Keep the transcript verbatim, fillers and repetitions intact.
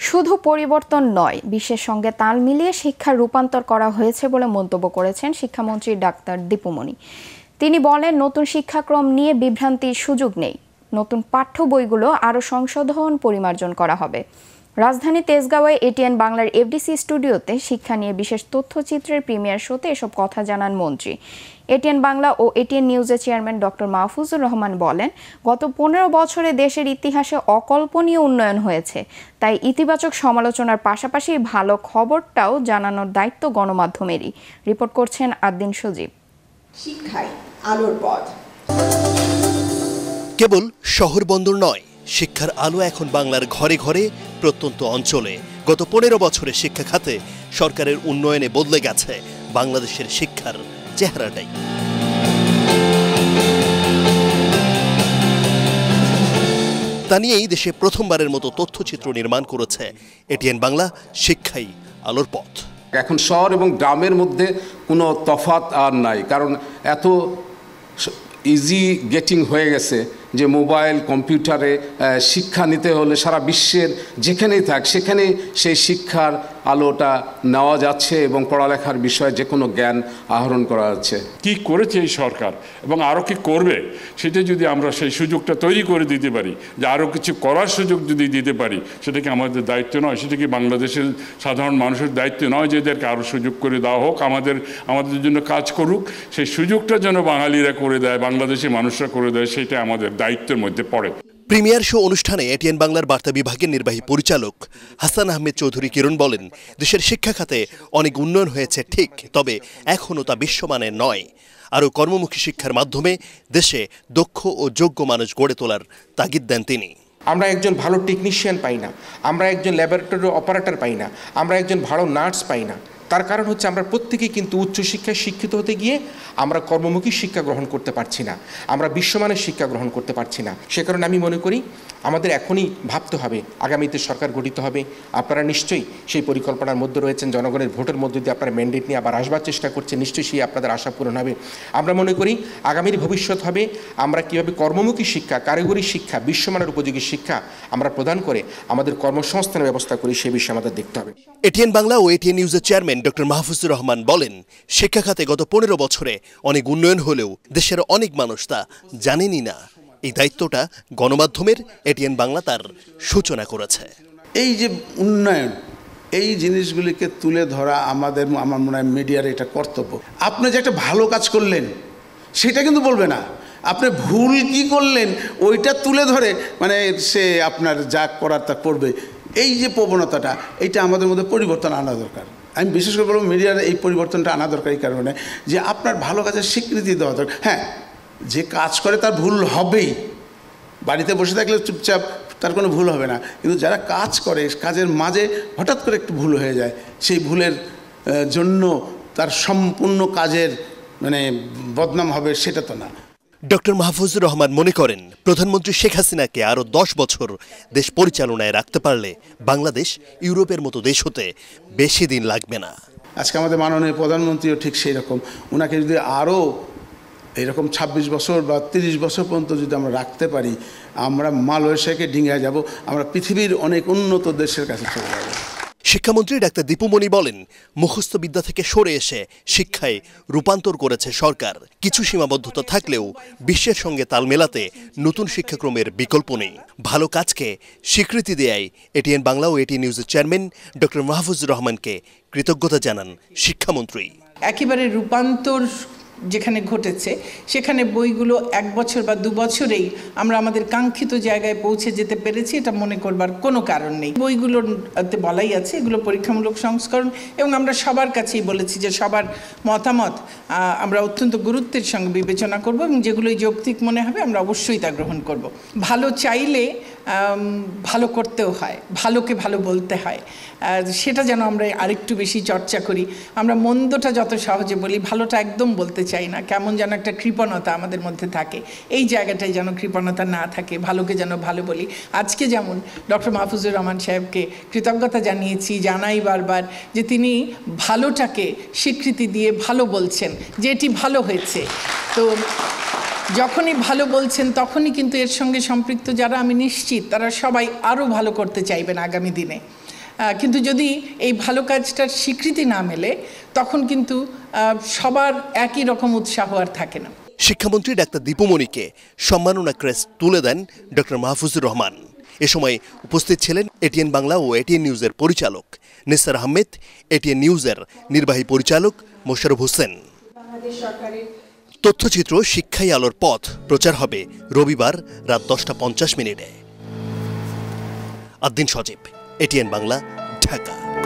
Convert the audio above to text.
শুধু পরিবর্তন নয়, বিশ্বের সঙ্গে তাল মিলিয়ে শিক্ষার রূপান্তর করা হয়েছে বলে মন্তব্য করেছেন শিক্ষামন্ত্রী ডাক্তার দীপুমণি। তিনি বলেন, নতুন শিক্ষাক্রম নিয়ে বিভ্রান্তির সুযোগ নেই। নতুন পাঠ্য বইগুলো আরও সংশোধন পরিমার্জন করা হবে। রাজধানী তেজগাঁওয়ে এটিএন বাংলার এফডিসি স্টুডিওতে শিক্ষা নিয়ে বিশেষ তথ্যচিত্রের প্রিমিয়ার শোতে এসব কথা জানান মন্ত্রী। এটিএন বাংলা ও এটিএন নিউজের চেয়ারম্যান ডক্টর মাহফুজুর রহমান বলেন, গত পনেরো বছরে দেশের ইতিহাসে অকল্পনীয় উন্নয়ন হয়েছে। তাই ইতিবাচক সমালোচনার পাশাপাশি ভালো খবরটাও জানানোর দায়িত্ব গণমাধ্যমেরই। রিপোর্ট করছেন আদ্দিন সজীব। শিক্ষায় আলোর পথ। কেবল শহর বন্দর নয়, শিক্ষার আলো এখন বাংলার ঘরে ঘরে, প্রত্যন্ত অঞ্চলে। গত পনেরো বছরে শিক্ষা খাতে সরকারের উন্নয়নে বদলে গেছে বাংলাদেশের শিক্ষার চেহারাটাই। তা নিয়েই দেশে প্রথমবারের মতো তথ্যচিত্র নির্মাণ করেছে এটিএন বাংলা, শিক্ষাই আলোর পথ। এখন শহর এবং গ্রামের মধ্যে কোনো তফাৎ আর নাই, কারণ এত ইজি গেটিং হয়ে গেছে যে মোবাইল কম্পিউটারে শিক্ষা নিতে হলে সারা বিশ্বের যেখানেই থাক সেখানেই সেই শিক্ষার আলোটা নেওয়া যাচ্ছে এবং পড়ালেখার বিষয়ে যে কোনো জ্ঞান আহরণ করা যাচ্ছে। কি করেছে এই সরকার এবং আরও কি করবে, সেটা যদি আমরা সেই সুযোগটা তৈরি করে দিতে পারি, যে আরও কিছু করার সুযোগ যদি দিতে পারি, সেটা কি আমাদের দায়িত্ব নয়? সেটা কি বাংলাদেশের সাধারণ মানুষের দায়িত্ব নয় যে এদেরকে আরও সুযোগ করে দেওয়া হোক, আমাদের আমাদের জন্য কাজ করুক? সেই সুযোগটা যেন বাঙালিরা করে দেয়, বাংলাদেশি মানুষরা করে দেয়, সেটা আমাদের দায়িত্বের মধ্যে পড়ে। প্রিমিয়ার শো অনুষ্ঠানে এটিএন বাংলার বার্তা বিভাগের নির্বাহী পরিচালক হাসান আহমেদ চৌধুরী কিরণ বলেন, দেশের শিক্ষা খাতে অনেক উন্নয়ন হয়েছে ঠিক, তবে এখনও তা বিশ্বমানের নয়। আরও কর্মমুখী শিক্ষার মাধ্যমে দেশে দক্ষ ও যোগ্য মানুষ গড়ে তোলার তাগিদ দেন তিনি। আমরা একজন ভালো টেকনিশিয়ান পাই না, আমরা একজন ল্যাবরেটরি অপারেটর পাই না, আমরা একজন ভালো নার্স পাই না। তার কারণ হচ্ছে আমরা প্রত্যেকেই কিন্তু উচ্চশিক্ষায় শিক্ষিত হতে গিয়ে আমরা কর্মমুখী শিক্ষা গ্রহণ করতে পারছি না, আমরা বিশ্বমানের শিক্ষা গ্রহণ করতে পারছি না। সে কারণে আমি মনে করি আমাদের এখনই ভাবতে হবে, আগামীতে সরকার গঠিত হবে, আপনারা নিশ্চয়ই সেই পরিকল্পনার মধ্যে রয়েছেন, জনগণের ভোটের মধ্যে দিয়ে আপনারা ম্যান্ডেট নিয়ে আবার আসবার চেষ্টা করছেন, নিশ্চয়ই সেই আপনাদের আশা পূরণ হবে। আমরা মনে করি আগামীর ভবিষ্যৎ হবে আমরা কীভাবে কর্মমুখী শিক্ষা, কারিগরি শিক্ষা, বিশ্বমানের উপযোগী শিক্ষা আমরা প্রদান করে আমাদের কর্মসংস্থানের ব্যবস্থা করি, সে বিষয়ে আমাদের দেখতে হবে। এটিএন বাংলা ও এটিএন নিউজের চেয়ারম্যান ডক্টর মাহফুজুর রহমান বলেন, শিক্ষা খাতে গত পনেরো বছরে অনেক উন্নয়ন হলেও দেশের অনেক মানুষ তা জানেনই না। এই দায়িত্বটা গণমাধ্যমের, এটিএন বাংলা তার সূচনা করেছে। এই যে উন্নয়ন, এই জিনিসগুলিকে তুলে ধরা আমাদের, আমার মনে হয় মিডিয়ার এটা কর্তব্য। আপনি যে একটা ভালো কাজ করলেন সেটা কিন্তু বলবে না, আপনি ভুল কি করলেন ওইটা তুলে ধরে মানে সে আপনার যা করার তা করবে। এই যে প্রবণতাটা, এইটা আমাদের মধ্যে পরিবর্তন আনা দরকার। আমি বিশেষ করে বলবো মিডিয়ার এই পরিবর্তনটা আনা দরকার এই কারণে যে আপনার ভালো কাজের স্বীকৃতি দেওয়া দরকার। হ্যাঁ, যে কাজ করে তার ভুল হবেই, বাড়িতে বসে থাকলে চুপচাপ তার কোনো ভুল হবে না, কিন্তু যারা কাজ করে কাজের মাঝে হঠাৎ করে একটু ভুল হয়ে যায়, সেই ভুলের জন্য তার সম্পূর্ণ কাজের মানে বদনাম হবে সেটা তো না। ডক্টর মাহফুজুর রহমান মনে করেন, প্রধানমন্ত্রী শেখ হাসিনাকে আরও দশ বছর দেশ পরিচালনায় রাখতে পারলে বাংলাদেশ ইউরোপের মতো দেশ হতে বেশি দিন লাগবে না। আজকে আমাদের মাননীয় প্রধানমন্ত্রীও ঠিক সেই রকম, ওনাকে যদি আরও এরকম ছাব্বিশ বছর বা তিরিশ বছর পর্যন্ত যদি আমরা রাখতে পারি, আমরা মালয়েশিয়াকে ডিঙিয়ে যাব, আমরা পৃথিবীর অনেক উন্নত দেশের কাছে চলে যাব। শিক্ষামন্ত্রী ডাক্তার দীপুমণি বলেন, মুখস্থ বিদ্যা থেকে সরে এসে শিক্ষায় রূপান্তর করেছে সরকার। কিছু সীমাবদ্ধতা থাকলেও বিশ্বের সঙ্গে তাল মেলাতে নতুন শিক্ষাক্রমের বিকল্প নেই। ভালো কাজকে স্বীকৃতি দেয় এটিএন বাংলা ও এটিএন নিউজের চেয়ারম্যান ডক্টর মাহফুজুর রহমানকে কৃতজ্ঞতা জানান শিক্ষামন্ত্রী। একেবারে রূপান্তর যেখানে ঘটেছে সেখানে বইগুলো এক বছর বা দু বছরেই আমরা আমাদের কাঙ্ক্ষিত জায়গায় পৌঁছে যেতে পেরেছি, এটা মনে করবার কোনো কারণ নেই। বইগুলোতে বলাই আছে এগুলো পরীক্ষামূলক সংস্করণ, এবং আমরা সবার কাছেই বলেছি যে সবার মতামত আমরা অত্যন্ত গুরুত্বের সঙ্গে বিবেচনা করব এবং যেগুলোই যৌক্তিক মনে হবে আমরা অবশ্যই তা গ্রহণ করব। ভালো চাইলে ভালো করতেও হয়, ভালোকে ভালো বলতে হয়, সেটা যেন আমরা আরেকটু বেশি চর্চা করি। আমরা মন্দটা যত সহজে বলি, ভালোটা একদম বলতে চাই না, কেমন যেন একটা কৃপণতা আমাদের মধ্যে থাকে। এই জায়গাটায় যেন কৃপণতা না থাকে, ভালোকে যেন ভালো বলি। আজকে যেমন ডক্টর মাহফুজুর রহমান সাহেবকে কৃতজ্ঞতা জানিয়েছি, জানাই বারবার যে তিনি ভালোটাকে স্বীকৃতি দিয়ে ভালো বলছেন যে এটি ভালো হয়েছে। তো যখনই ভালো বলছেন তখনই কিন্তু এর সঙ্গে সম্পৃক্ত যারা আমি নিশ্চিত তারা সবাই আরও ভালো করতে চাইবেন আগামী দিনে। কিন্তু যদি এই ভালো কাজটার স্বীকৃতি না মেলে তখন কিন্তু সবার একই রকম উৎসাহ আর থাকে না। শিক্ষামন্ত্রী ডাক্তার দীপুমণিকে সম্মাননা ক্রেস্ট তুলে দেন ডক্টর মাহফুজুর রহমান। এ সময় উপস্থিত ছিলেন এটিএন বাংলা ও এটিএন নিউজের পরিচালক নিসার আহমেদ, এটিএন নিউজের নির্বাহী পরিচালক মোশাররফ হোসেন। তথ্যচিত্র শিক্ষাই আলোর পথ প্রচার হবে রবিবার রাত দশটা পঞ্চাশ মিনিটে। আদ্দিন সজীব, এটিএন বাংলা, ঢাকা।